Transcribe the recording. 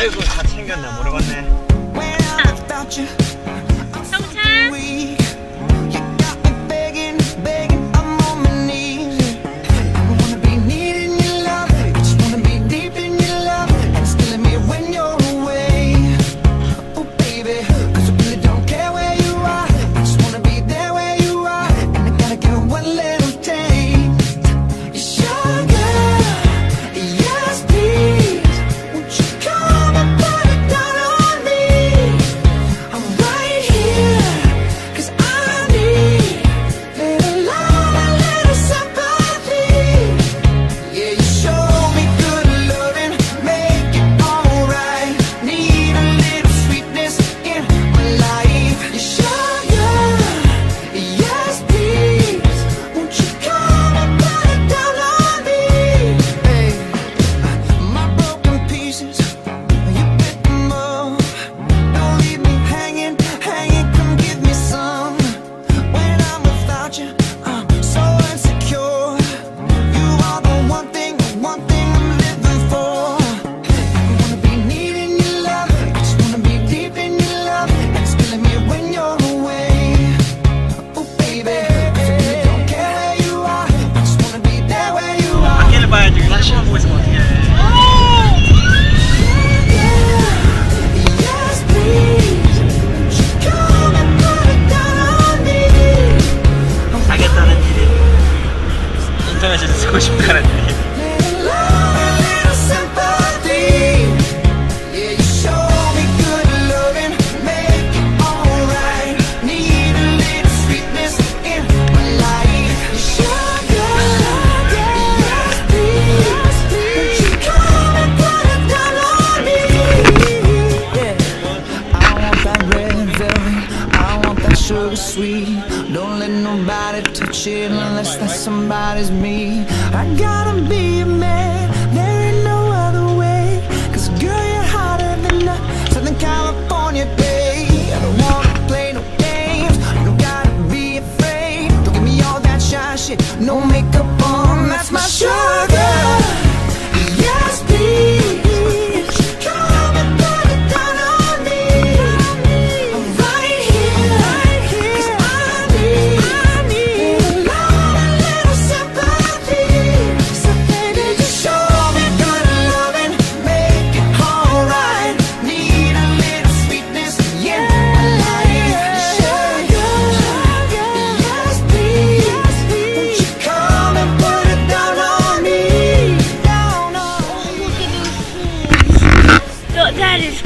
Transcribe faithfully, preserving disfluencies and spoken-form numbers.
아이고 다 챙겼나 모르겠네. 인터넷에서 쓰고 싶다는 얘기. Sugar sweet, don't let nobody touch it unless that somebody's me. I gotta be a man, there ain't no other way. Cause girl, you're hotter than a Southern California day. I don't wanna play no games, you don't gotta be afraid. Don't give me all that shy shit, no makeup on, that's my sugar. Yes, please. That is